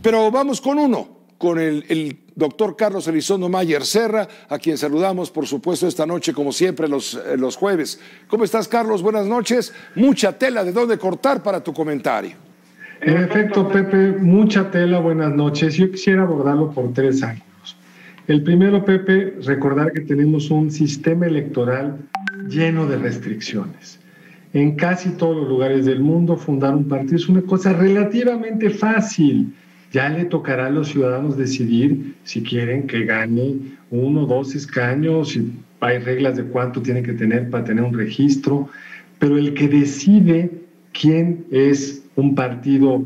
Pero vamos con uno, con el doctor Carlos Elizondo Mayer Serra, a quien saludamos, por supuesto, esta noche, como siempre, los jueves. ¿Cómo estás, Carlos? Buenas noches. Mucha tela de dónde cortar para tu comentario. En efecto, Pepe, mucha tela, buenas noches. Yo quisiera abordarlo por 3 ángulos. El primero, Pepe, recordar que tenemos un sistema electoral lleno de restricciones. En casi todos los lugares del mundo, fundar un partido es una cosa relativamente fácil. Ya le tocará a los ciudadanos decidir si quieren que gane 1 o 2 escaños, si hay reglas de cuánto tienen que tener para tener un registro, pero el que decide quién es un partido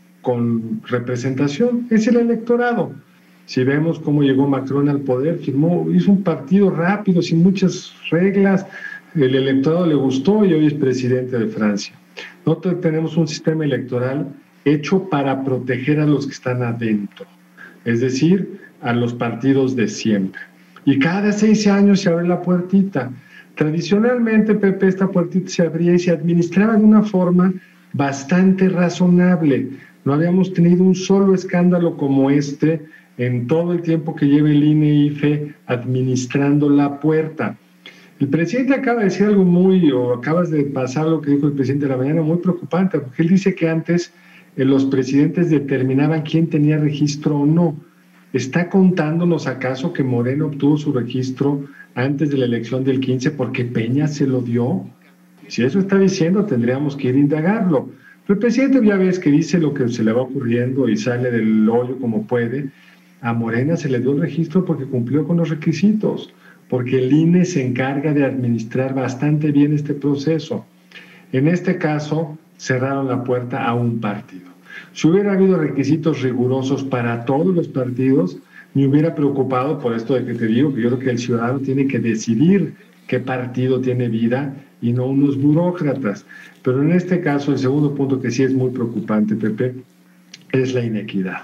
con representación es el electorado. Si vemos cómo llegó Macron al poder, hizo un partido rápido, sin muchas reglas, el electorado le gustó y hoy es presidente de Francia. Nosotros tenemos un sistema electoral hecho para proteger a los que están adentro, es decir, a los partidos de siempre. Y cada 6 años se abre la puertita. Tradicionalmente, Pepe, esta puertita se abría y se administraba de una forma bastante razonable. No habíamos tenido un solo escándalo como este en todo el tiempo que lleva el INE-IFE administrando la puerta. El presidente acaba de decir algo acabas de pasar lo que dijo el presidente de la mañana, muy preocupante, porque él dice que antes los presidentes determinaban quién tenía registro o no. ¿Está contándonos acaso que Morena obtuvo su registro antes de la elección del 15 porque Peña se lo dio? Si eso está diciendo, tendríamos que ir a indagarlo. Pero el presidente ya ves que dice lo que se le va ocurriendo y sale del hoyo como puede. A Morena se le dio el registro porque cumplió con los requisitos, porque el INE se encarga de administrar bastante bien este proceso. En este caso, cerraron la puerta a un partido. Si hubiera habido requisitos rigurosos para todos los partidos, me hubiera preocupado por esto de que te digo, que yo creo que el ciudadano tiene que decidir qué partido tiene vida y no unos burócratas. Pero en este caso, el segundo punto que sí es muy preocupante, Pepe, es la inequidad.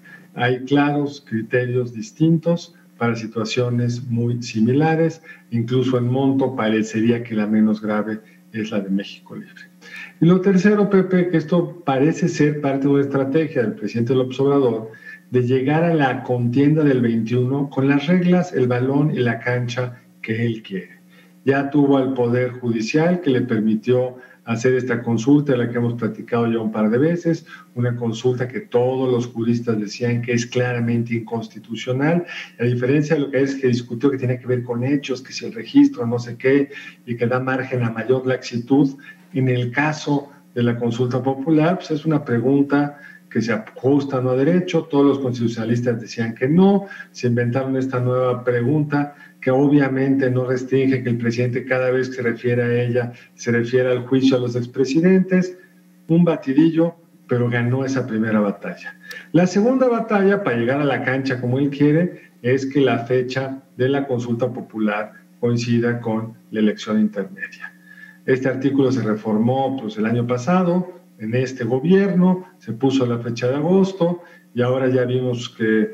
Hay claros criterios distintos para situaciones muy similares, incluso en monto parecería que la menos grave es la de México Libre. Y lo tercero, Pepe, que esto parece ser parte de una estrategia del presidente López Obrador de llegar a la contienda del 21 con las reglas, el balón y la cancha que él quiere. Ya tuvo al Poder Judicial que le permitió hacer esta consulta, de la que hemos platicado ya un par de veces, una consulta que todos los juristas decían que es claramente inconstitucional, a diferencia de lo que discutió que tiene que ver con hechos, que si el registro, no sé qué, y que da margen a mayor laxitud. En el caso de la consulta popular, pues es una pregunta que se ajusta no a derecho, todos los constitucionalistas decían que no, se inventaron esta nueva pregunta que obviamente no restringe que el presidente cada vez que se refiere a ella se refiere al juicio a los expresidentes, un batidillo, pero ganó esa primera batalla. La segunda batalla, para llegar a la cancha como él quiere, es que la fecha de la consulta popular coincida con la elección intermedia. Este artículo se reformó el año pasado, en este gobierno, se puso la fecha de agosto y ahora ya vimos que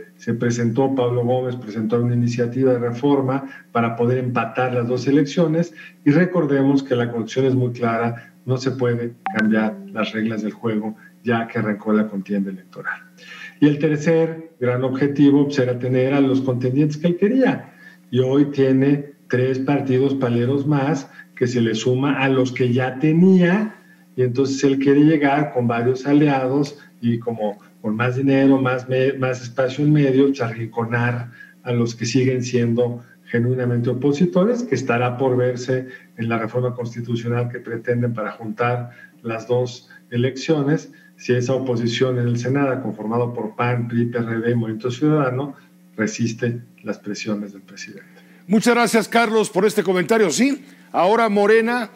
Pablo Gómez presentó una iniciativa de reforma para poder empatar las 2 elecciones y recordemos que la Constitución es muy clara, no se puede cambiar las reglas del juego ya que arrancó la contienda electoral. Y el tercer gran objetivo era tener a los contendientes que él quería y hoy tiene 3 partidos paleros más que se le suma a los que ya tenía y entonces él quiere llegar con varios aliados y como con más dinero, más espacio en medio, arrinconar a los que siguen siendo genuinamente opositores, que estará por verse en la reforma constitucional que pretenden para juntar las 2 elecciones, si esa oposición en el Senado, conformado por PAN, PRI, PRD y Movimiento Ciudadano, resiste las presiones del presidente. Muchas gracias, Carlos, por este comentario. Sí, ahora Morena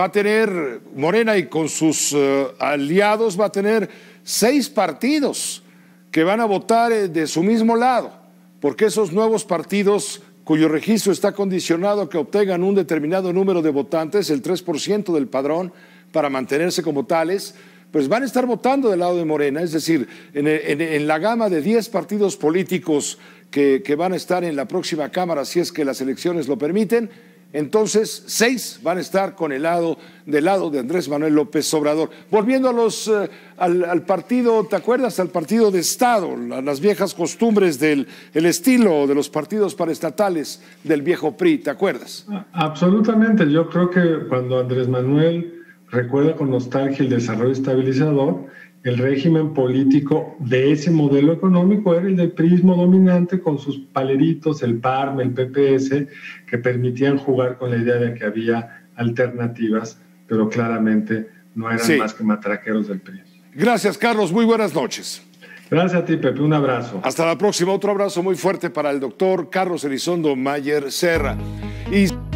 y con sus aliados va a tener 6 partidos que van a votar de su mismo lado, porque esos nuevos partidos cuyo registro está condicionado a que obtengan un determinado número de votantes, el 3% del padrón, para mantenerse como tales, pues van a estar votando del lado de Morena, es decir, en la gama de 10 partidos políticos que van a estar en la próxima Cámara, si es que las elecciones lo permiten, Entonces, 6 van a estar con del lado de Andrés Manuel López Obrador. Volviendo a al partido, ¿te acuerdas? Al partido de Estado, las viejas costumbres el estilo de los partidos paraestatales del viejo PRI, ¿te acuerdas? Absolutamente. Yo creo que cuando Andrés Manuel recuerda con nostalgia el desarrollo estabilizador, el régimen político de ese modelo económico era el del prismo dominante con sus paleritos, el PARM, el PPS, que permitían jugar con la idea de que había alternativas, pero claramente no eran más que matraqueros del PRI. Gracias, Carlos. Muy buenas noches. Gracias a ti, Pepe. Un abrazo. Hasta la próxima. Otro abrazo muy fuerte para el doctor Carlos Elizondo Mayer Serra. Y